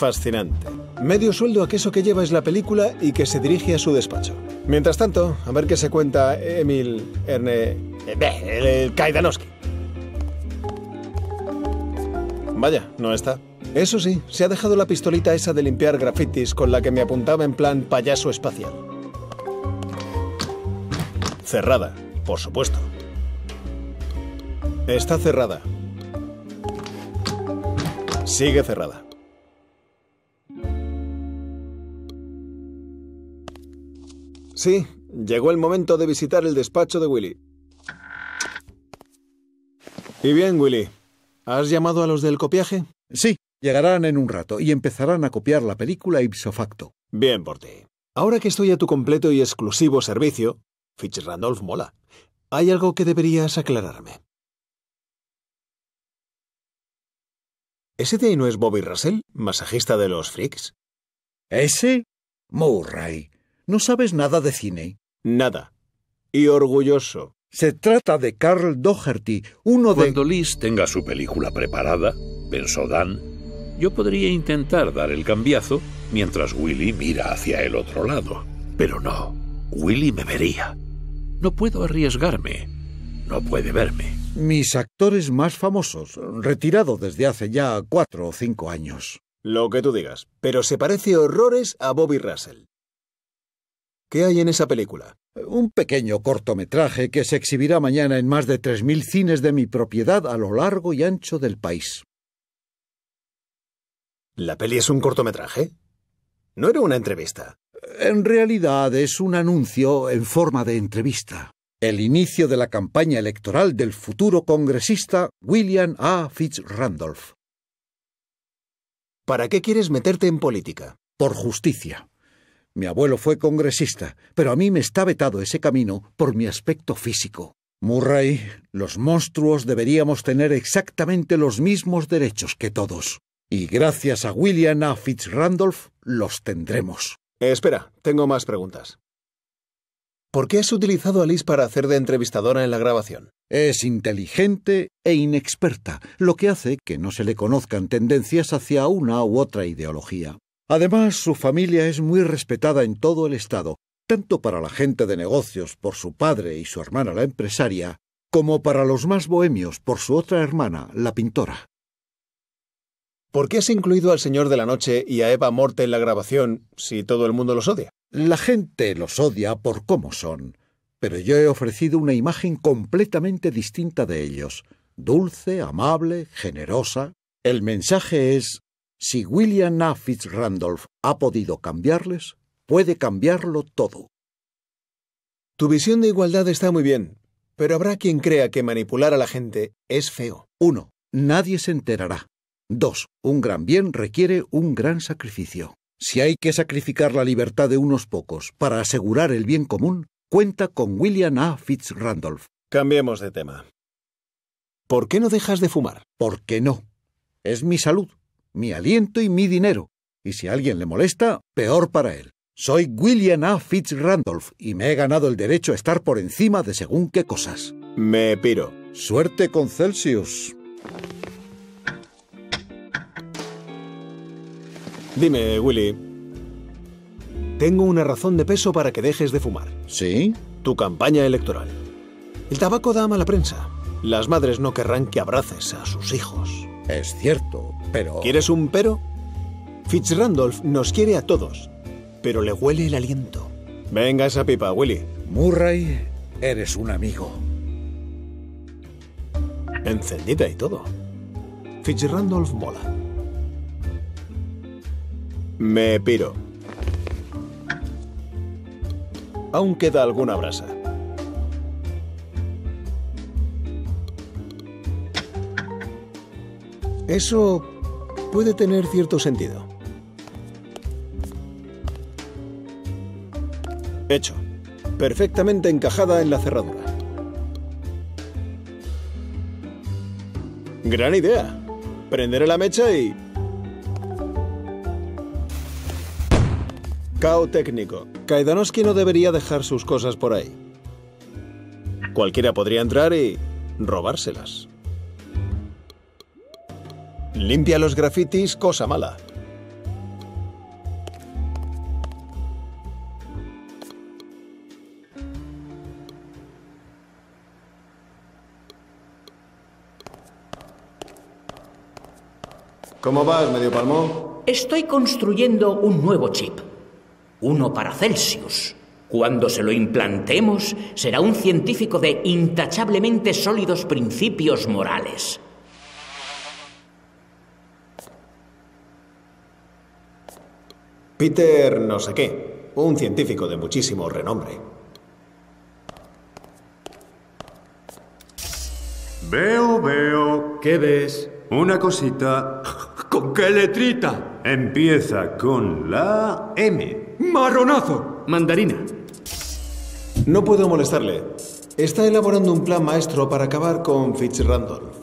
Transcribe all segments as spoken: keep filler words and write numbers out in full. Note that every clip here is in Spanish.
Fascinante. Medio sueldo a que eso que lleva es la película y que se dirige a su despacho. Mientras tanto, a ver qué se cuenta Emil Erne... El, el Kaidanowski. Vaya, no está. Eso sí, se ha dejado la pistolita esa de limpiar grafitis con la que me apuntaba en plan payaso espacial. Cerrada, por supuesto. Está cerrada. Sigue cerrada. Sí, llegó el momento de visitar el despacho de Willy. Y bien, Willy, ¿has llamado a los del copiaje? Sí, llegarán en un rato y empezarán a copiar la película ipso facto. Bien por ti. Ahora que estoy a tu completo y exclusivo servicio, Fitz Randolph mola. Hay algo que deberías aclararme. ¿Ese de ahí no es Bobby Russell, masajista de los freaks? ¿Ese? Murray, ¿no sabes nada de cine? Nada. Y orgulloso. Se trata de Carl Doherty, uno de... Cuando Liz tenga su película preparada, pensó Dan, yo podría intentar dar el cambiazo mientras Willy mira hacia el otro lado. Pero no, Willy me vería. No puedo arriesgarme. No puede verme. Mis actores más famosos, retirado desde hace ya cuatro o cinco años. Lo que tú digas, pero se parece horrores a Bobby Russell. ¿Qué hay en esa película? Un pequeño cortometraje que se exhibirá mañana en más de tres mil cines de mi propiedad a lo largo y ancho del país. ¿La peli es un cortometraje? ¿No era una entrevista? En realidad es un anuncio en forma de entrevista. El inicio de la campaña electoral del futuro congresista William A. Fitz Randolph. ¿Para qué quieres meterte en política? Por justicia. Mi abuelo fue congresista, pero a mí me está vetado ese camino por mi aspecto físico. Murray, los monstruos deberíamos tener exactamente los mismos derechos que todos. Y gracias a William A. Fitz Randolph los tendremos. Eh, espera, tengo más preguntas. ¿Por qué has utilizado a Liz para hacer de entrevistadora en la grabación? Es inteligente e inexperta, lo que hace que no se le conozcan tendencias hacia una u otra ideología. Además, su familia es muy respetada en todo el estado, tanto para la gente de negocios por su padre y su hermana la empresaria, como para los más bohemios por su otra hermana, la pintora. ¿Por qué has incluido al Señor de la Noche y a Eva Morte en la grabación si todo el mundo los odia? La gente los odia por cómo son, pero yo he ofrecido una imagen completamente distinta de ellos, dulce, amable, generosa. El mensaje es: si William A. Fitz Randolph ha podido cambiarles, puede cambiarlo todo. Tu visión de igualdad está muy bien, pero habrá quien crea que manipular a la gente es feo. Uno, nadie se enterará. Dos, un gran bien requiere un gran sacrificio. Si hay que sacrificar la libertad de unos pocos para asegurar el bien común, cuenta con William A. Fitz Randolph. Cambiemos de tema. ¿Por qué no dejas de fumar? ¿Por qué no? Es mi salud, mi aliento y mi dinero. Y si a alguien le molesta, peor para él. Soy William A. Fitz Randolph y me he ganado el derecho a estar por encima de según qué cosas. Me piro. Suerte con Celsius. Dime, Willy, tengo una razón de peso para que dejes de fumar. ¿Sí? Tu campaña electoral. El tabaco da mala prensa. Las madres no querrán que abraces a sus hijos. Es cierto, pero... ¿Quieres un pero? Fitz Randolph nos quiere a todos, pero le huele el aliento. Venga esa pipa, Willy. Murray, eres un amigo. Encendida y todo. Fitz Randolph mola. Me piro. Aún queda alguna brasa. Eso puede tener cierto sentido. Hecho. Perfectamente encajada en la cerradura. Gran idea. Prenderé la mecha y... Cao técnico. Kaidanowski no debería dejar sus cosas por ahí. Cualquiera podría entrar y robárselas. Limpia los grafitis, cosa mala. ¿Cómo vas, medio palmo? Estoy construyendo un nuevo chip. Uno para Celsius. Cuando se lo implantemos, será un científico de intachablemente sólidos principios morales. Peter no sé qué. Un científico de muchísimo renombre. Veo, veo. ¿Qué ves? Una cosita. ¿Con qué letrita? Empieza con la M. ¡Marronazo! Mandarina. No puedo molestarle. Está elaborando un plan maestro para acabar con Fitzrandolph.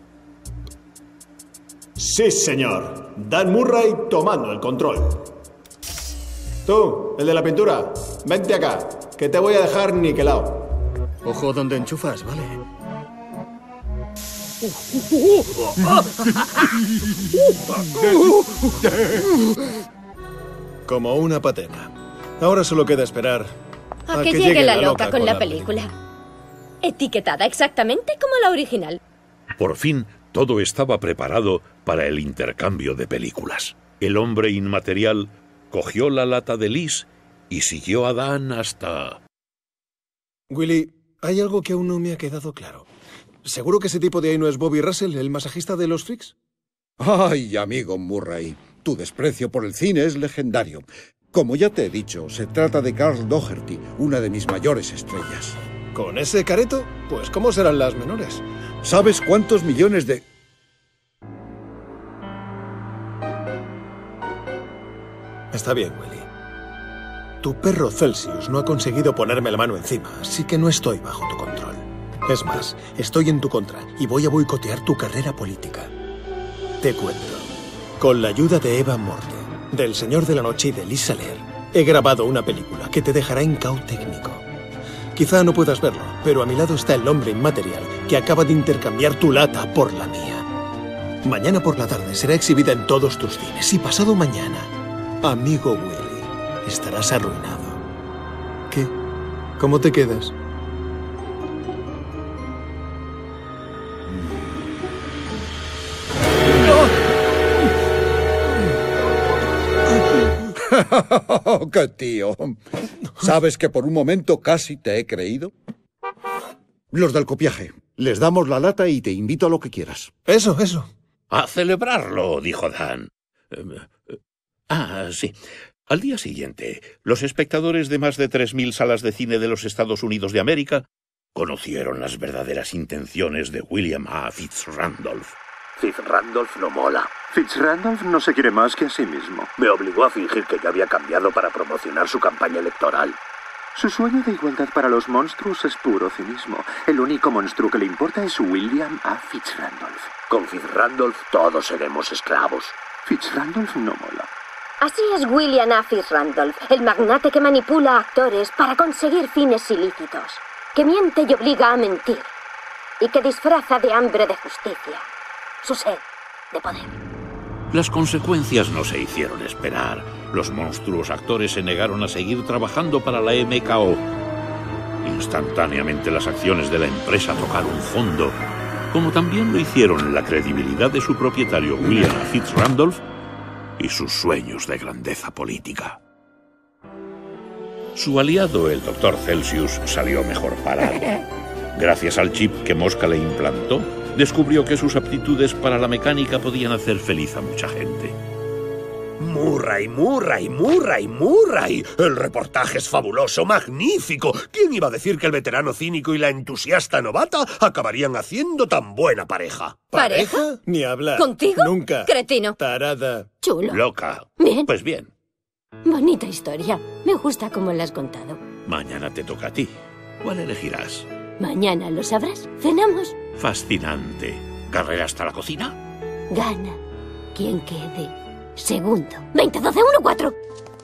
Sí, señor. Dan Murray tomando el control. Tú, el de la pintura, vente acá, que te voy a dejar niquelado. Ojo donde enchufas, ¿vale? Como una patena. Ahora solo queda esperar a, a que, que llegue, llegue la loca, loca con, con la película. película. Etiquetada exactamente como la original. Por fin, todo estaba preparado para el intercambio de películas. El hombre inmaterial cogió la lata de Liz y siguió a Dan hasta... Willy, hay algo que aún no me ha quedado claro. ¿Seguro que ese tipo de ahí no es Bobby Russell, el masajista de los freaks? Ay, amigo Murray, tu desprecio por el cine es legendario. Como ya te he dicho, se trata de Carl Doherty, una de mis mayores estrellas. ¿Con ese careto? Pues ¿cómo serán las menores? ¿Sabes cuántos millones de...? Está bien, Willy. Tu perro Celsius no ha conseguido ponerme la mano encima, así que no estoy bajo tu control. Es más, estoy en tu contra y voy a boicotear tu carrera política. Te cuento. Con la ayuda de Eva Morte, del Señor de la Noche y de Liz Saler, he grabado una película que te dejará en caos técnico. Quizá no puedas verlo, pero a mi lado está el hombre inmaterial que acaba de intercambiar tu lata por la mía. Mañana por la tarde será exhibida en todos tus cines y pasado mañana, amigo Willy, estarás arruinado. ¿Qué? ¿Cómo te quedas? ¡Qué tío! ¿Sabes que por un momento casi te he creído? Los del copiaje. Les damos la lata y te invito a lo que quieras. Eso, eso. A celebrarlo, dijo Dan. Ah, sí. Al día siguiente, los espectadores de más de tres mil salas de cine de los Estados Unidos de América conocieron las verdaderas intenciones de William A. Fitzrandolph. Fitzrandolph no mola. Fitzrandolph no se quiere más que a sí mismo. Me obligó a fingir que ya había cambiado para promocionar su campaña electoral. Su sueño de igualdad para los monstruos es puro cinismo. El único monstruo que le importa es William A. Fitzrandolph. Con Fitzrandolph todos seremos esclavos. Fitzrandolph no mola. Así es William A. Fitzrandolph, el magnate que manipula a actores para conseguir fines ilícitos, que miente y obliga a mentir, y que disfraza de hambre de justicia su sed de poder. Las consecuencias no se hicieron esperar. Los monstruos actores se negaron a seguir trabajando para la M K O. Instantáneamente las acciones de la empresa tocaron fondo, como también lo hicieron la credibilidad de su propietario William Fitzrandolph y sus sueños de grandeza política. Su aliado, el doctor Celsius, salió mejor parado. Gracias al chip que Mosca le implantó, descubrió que sus aptitudes para la mecánica podían hacer feliz a mucha gente. Murray, Murray, Murray, Murray. El reportaje es fabuloso, magnífico. ¿Quién iba a decir que el veterano cínico y la entusiasta novata acabarían haciendo tan buena pareja? ¿Pareja? Ni hablar. ¿Contigo? Nunca. Cretino. Tarada. Chulo. Loca. Bien. Pues bien. Bonita historia. Me gusta cómo la has contado. Mañana te toca a ti. ¿Cuál elegirás? Mañana lo sabrás. ¿Cenamos? Fascinante. ¿Carrera hasta la cocina? Gana quien quede segundo. veinte, doce, uno, cuatro.